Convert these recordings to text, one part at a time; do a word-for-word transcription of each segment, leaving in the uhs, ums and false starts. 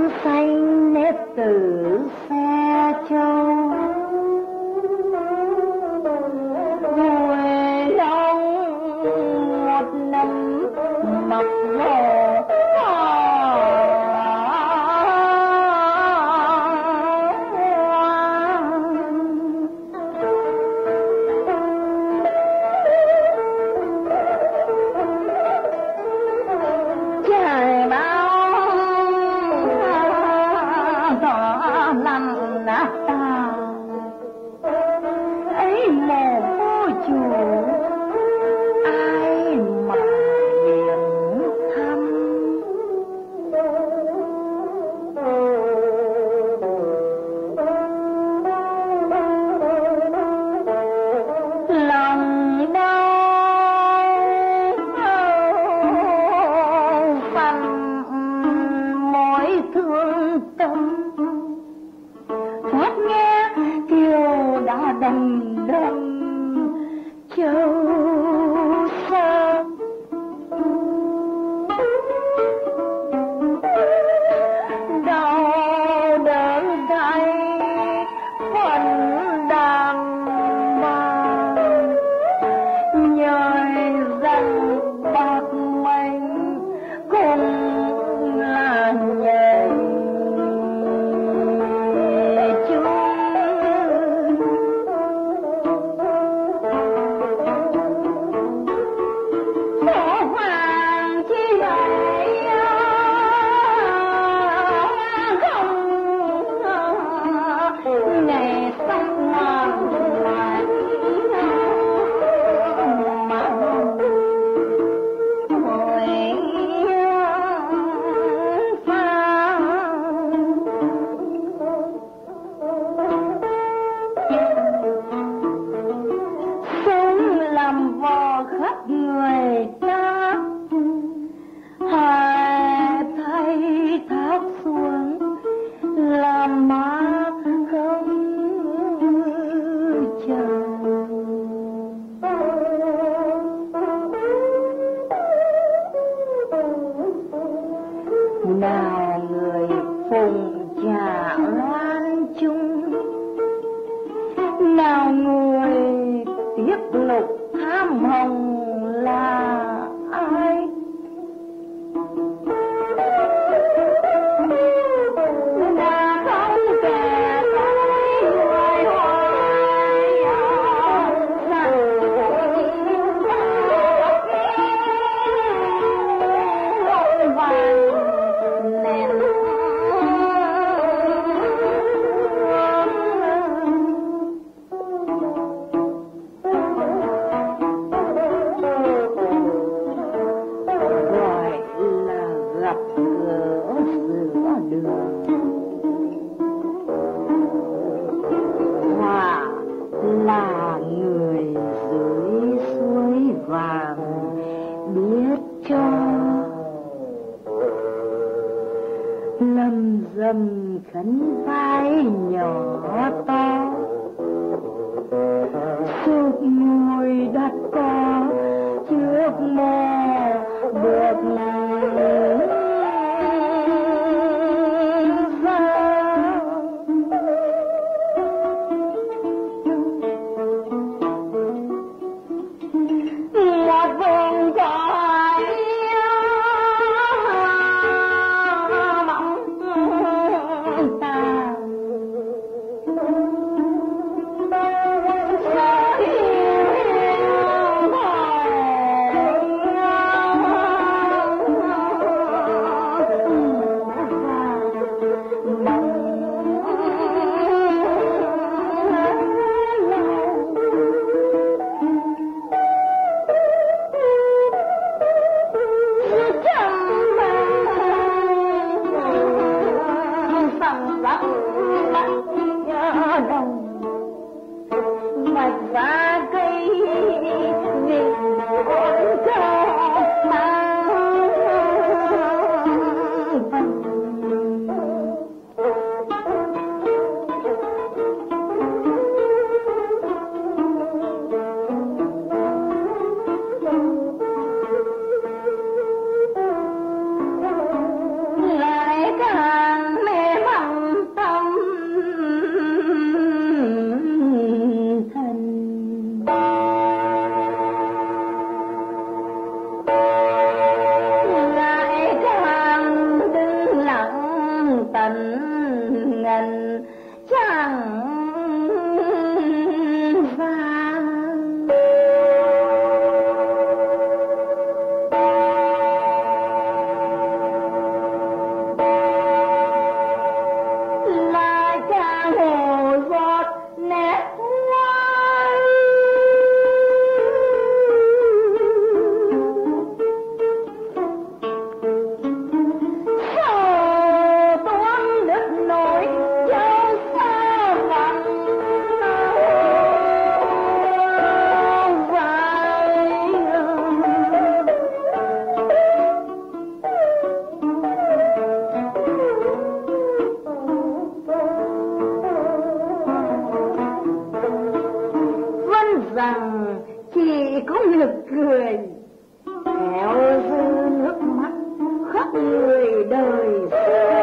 xanh nếp từ xe châu, vui long một năm mặc vò. Nào người phùng trà loan chung, nào người tiếp lục tham hồng là ai? Đã không kẻ tới hoài hoài rằng hồng vàng là người dưới suối vàng biết cho lâm dâm khấn vai nhỏ to, sụp ngồi đặt co trước mò bước lại càng ngần chẳng vang. Là cha hồ giọt nét ngoan, sầu tuôn đất nổi châu xa vắng vai. Vân rằng chị cũng nực cười, theo dư nước mắt khóc người đời xưa.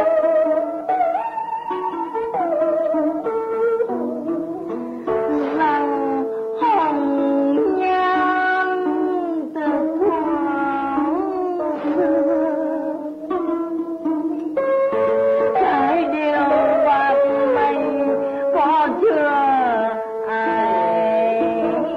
Rằng hồng nhan từ thuở xưa, cái điều bạc mình có chưa ai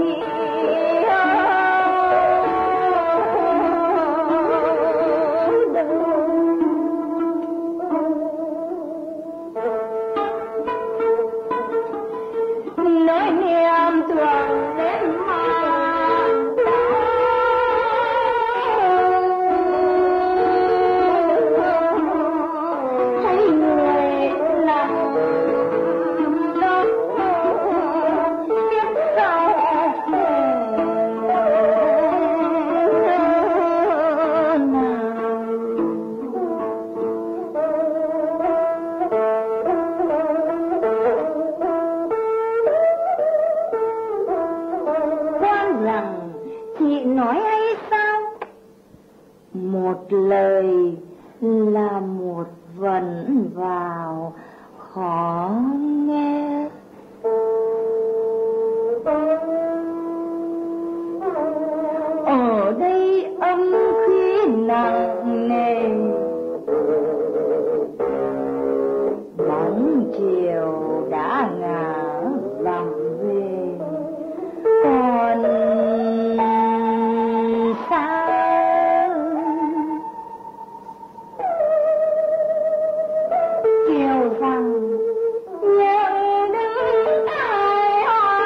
nỗi niềm tưởng đến mà thấy người nằm đó biết sao quan rằng chị nói ấy sao, một lời là một vần vào khó nghe. Ở đây âm khí nặng nề, bóng chiều đã ngả vòng về, còn xa kiều rằng nhận đứng ai hoa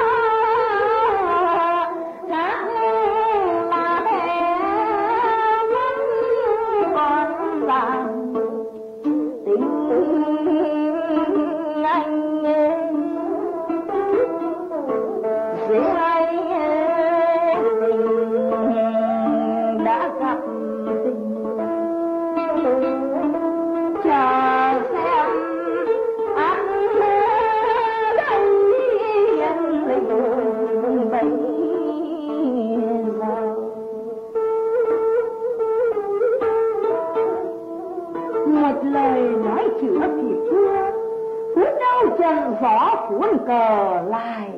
khác là thế vẫn còn vàng tình anh dễ ai tình đã gặp tình chờ xem anh đây yên linh bây giờ. Một lời nói chữa thì thưa, cứ đâu trận gió cuốn cờ lại.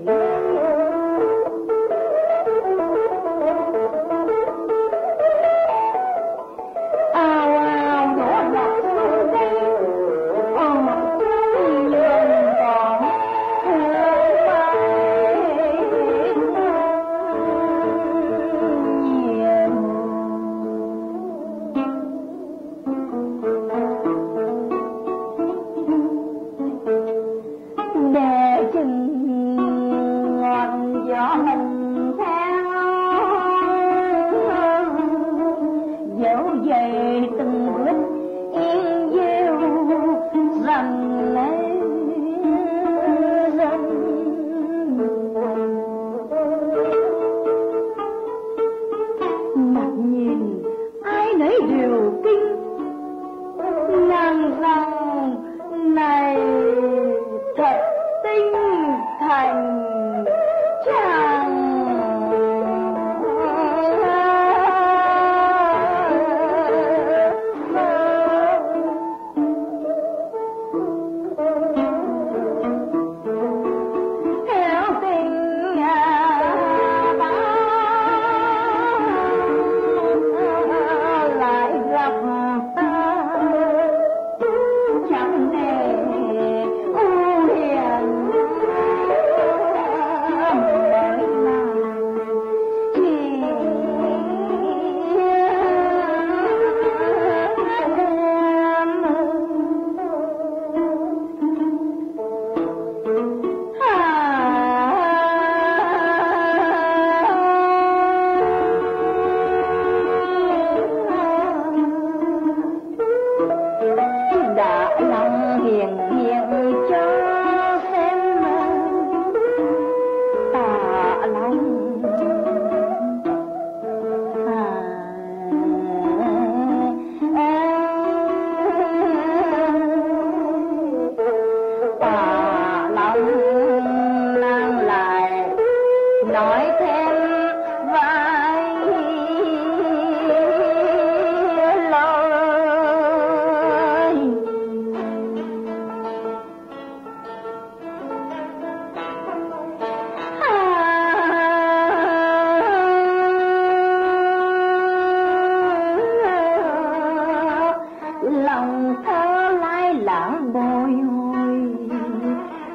Ao ao đổ lọt xuống đây, ở trong lường có hương mai nhiều. Để chừng ngọn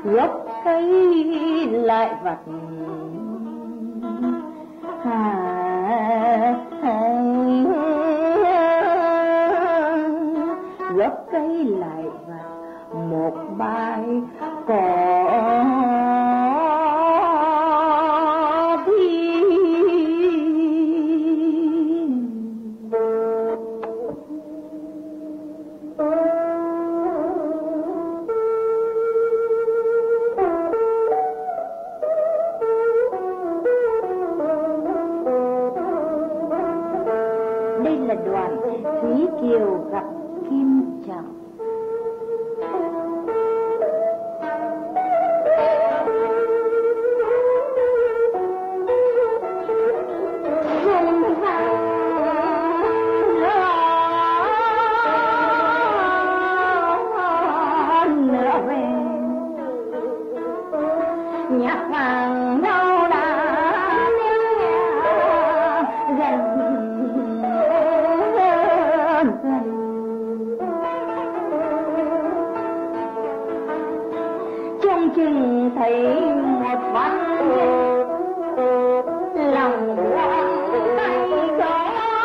gốc cây lại vặt à, gốc cây lại vặt một bài cỏ đoàn Thúy Kiều gặp Kim Trọng. Nhạc vàng đâu đã gần trông chừng thấy một văn lòng quăng tay gió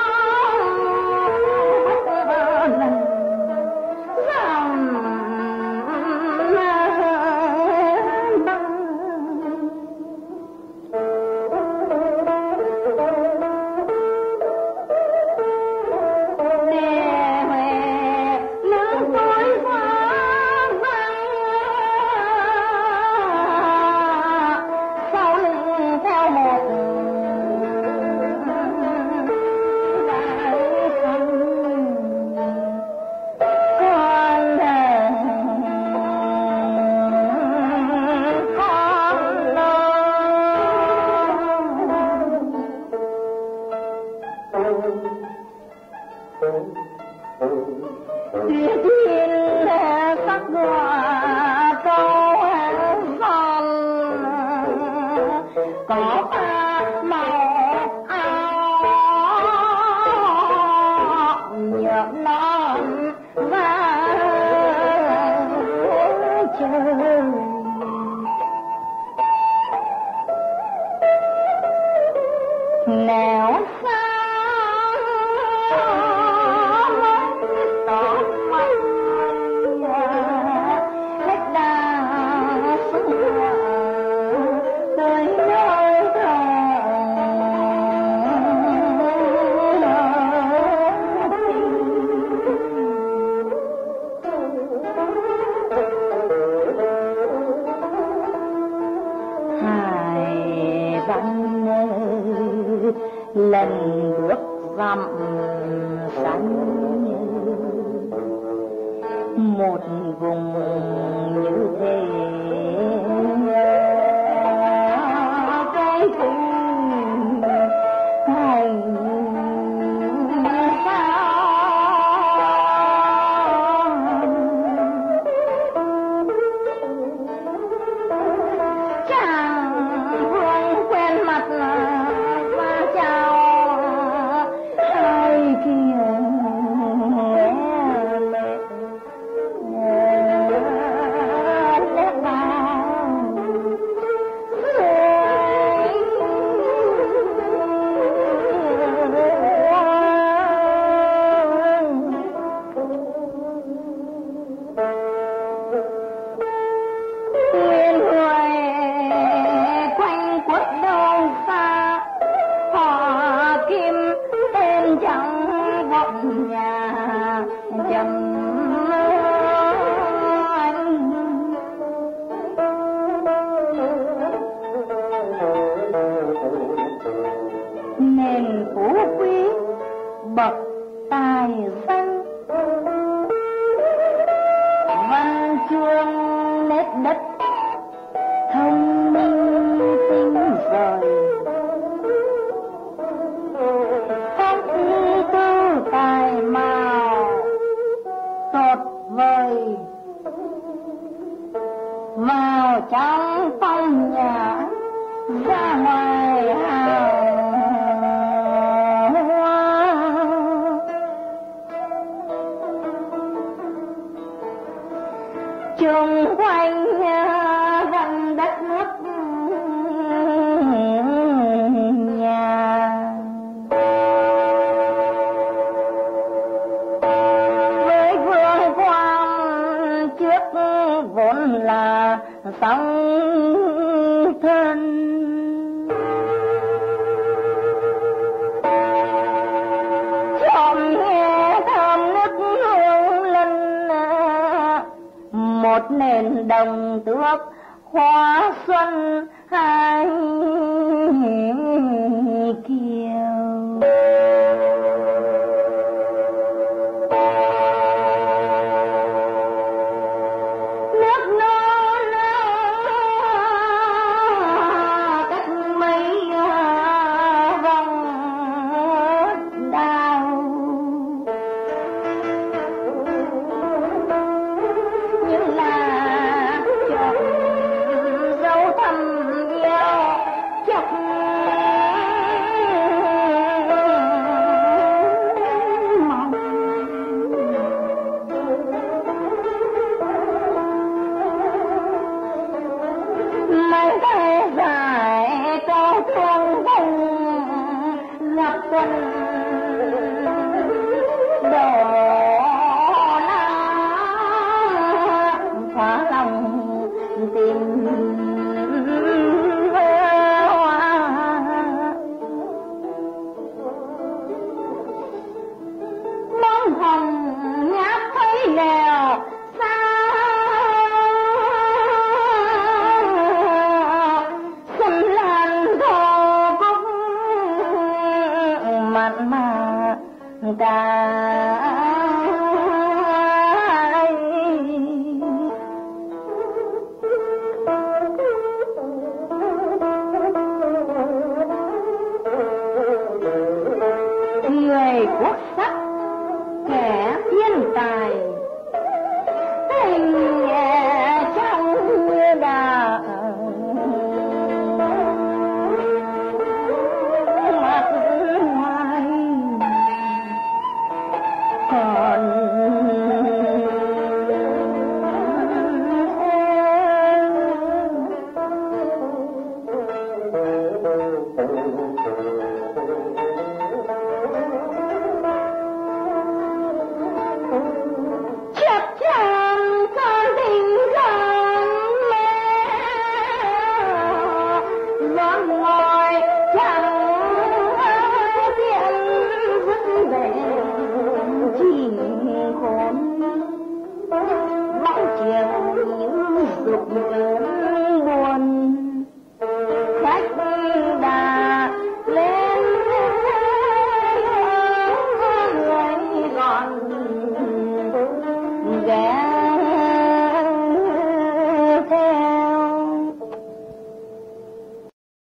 có ba màu áo nhuộm non và trời nẻo xa tỏ mắt hết đà xuống tới nơi thờ hải văn lần bước dặm xanh một vùng như thế cái tình hành sao chàng vương quen mặt và chào hai kia nhà chầm anh nền phú quý bậc tài danh văn chương nét đất thông minh tinh rời tài màu tuyệt vời vào trong phòng nhà ra ngoài hào hoa chung quanh nhà đất nước nhà. Với vương quang trước vốn là sóng thân, chọn nghe thơm nước hương linh, một nền đồng tước hoa xuân hai kiều. Nước non cách mấy vòng đào, như là chọn dấu thăm yêu chọc mong. Mấy tay dài có thương vùng gặp tuần đỏ